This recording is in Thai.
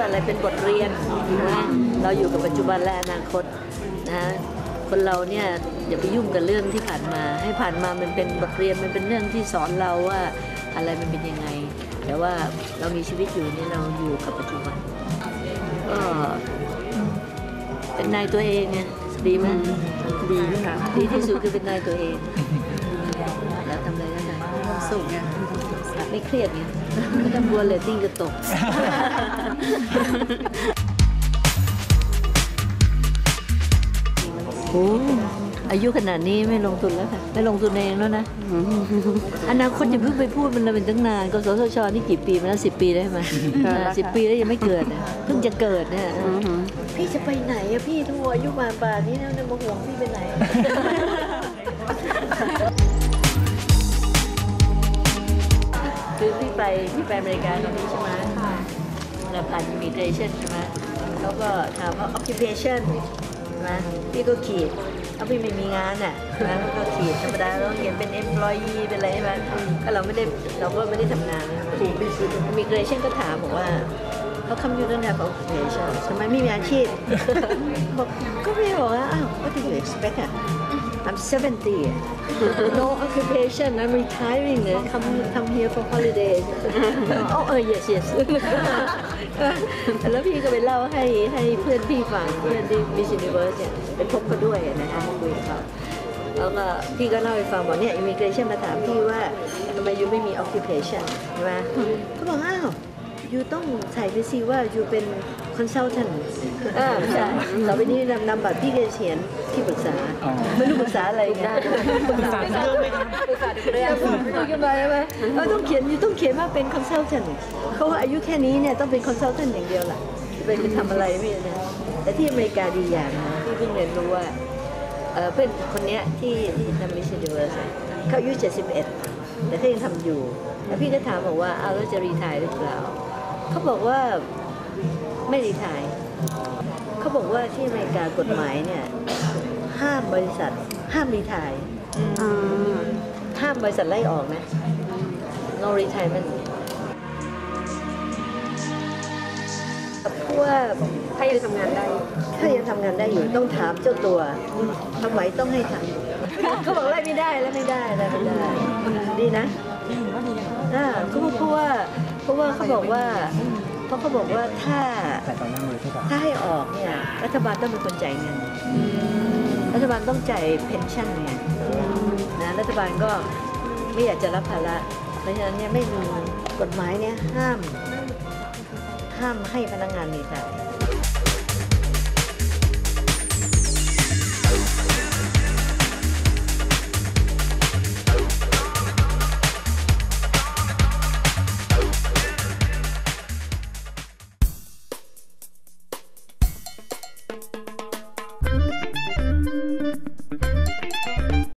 ว่าอะไรเป็นบทเรียนนะเราอยู่กับปัจจุบันและอนาคตนะคนเราเนี่ยอย่าไปยุ่งกับเรื่องที่ผ่านมาให้ผ่านมามันเป็นบทเรียนมันเป็นเรื่องที่สอนเราว่าอะไรมันเป็นยังไงแต่ว่าเรามีชีวิตอยู่เนี่ยเราอยู่กับปัจจุบันก็เป็นนายตัวเองไงดีไหมดีค่ะดีที่สุดคือเป็นนายตัวเองแล้วทำอะไรได้สุขไงไม่เครียดไงไม่ต้องกลัวเรตติ้งจะตกอายุขนาดนี้ไม่ลงทุนแล้วค่ะไม่ลงทุนเองแล้วนะอนาคตอย่าเพิ่งไปพูดมันเป็นตั้งนานกสทชนี่กี่ปีมาแล้ว10 ปีได้ไหม10 ปีแล้วยังไม่เกิดเพิ่งจะเกิดเนี่ยพี่จะไปไหนอะพี่ทั้งอายุมาป่านนี้แล้วมาห่วงพี่ไปไหนคือพี่ไปอเมริกาตอนนี้ใช่ไหมแล้วผ่าน immigration ใช่ไหมแล้วก็ถามว่า occupation นะพี่ก็ขีดถ้าพี่ไม่มีงานน่ะนะก็ขีดธรรมดาเราเขียนเป็น employee เป็นอะไรใช่ไหมก็เราก็ไม่ได้ทำงานนะ immigration ก็ถามบอกว่าเขาคำยูdon't have occupation ทำไมไม่มีอาชีพบอกก็ไม่บอกว่าอ้าว what do you expect อ่ะ I'm 70 no occupation I'm retiring come here for holiday yes แล้วพี่ก็ไปเล่าให้เพื่อนพี่ฟังเพื่อนที่ Miss Universe เนี่ยไปพบเขาด้วยนะคะมาคุยกับเขาแล้วก็พี่ก็เล่าให้ฟังบอกเนี่ย immigration มาถามพี่ว่าทำไมยูไม่มี occupation ใช่ไหมเขาบอกอ้าวยูต้องใส่ไปสิว่ายูเป็น consultant ใช่ต่อไปนี้นำบัตรพี่จะเขียนที่ปรึกษาไม่รู้ปรึกษาอะไรกันปรึกษาเรื่องไหมคะปรึกษาเรื่องขึ้นมาใช่ไหมต้องเขียนว่าเป็น consultant เขาว่าอายุแค่นี้เนี่ยต้องเป็น consultant อย่างเดียวแหละไปทำอะไรไม่นะแต่ที่อเมริกาดีอย่างนะที่เพิ่งเรียนรู้ว่าเพื่อนคนนี้ที่ทำ Miss Universe เขาอายุ71แต่เขายังทำอยู่แล้วพี่ก็ถามบอกว่าเอาแล้วจะรีไทร์หรือเปล่าเขาบอกว่าไม่รีไทร์เขาบอกว่าที่อเมริกากฎหมายเนี่ยห้ามบริษัทห้ามรีไทร์ห้ามบริษัทไล่ออกนะ no retirement เพราะว่าถ้ายังทำงานได้อยู่ต้องถามเจ้าตัวทำไมต้องให้ทำเขาบอกไล่ไม่ได้ดีนะเพราะว่าเขาบอกว่าถ้าให้ออกเนี่ยรัฐบาลต้องเป็นคนจ่ายเงินรัฐบาลต้องจ่ายเพนชั่นเนี่ยนะรัฐบาลก็ไม่อยากจะรับภาระเพราะฉะนั้นเนี่ยไม่มีกฎหมายเนี่ยห้ามให้พนักงานมีจ่าย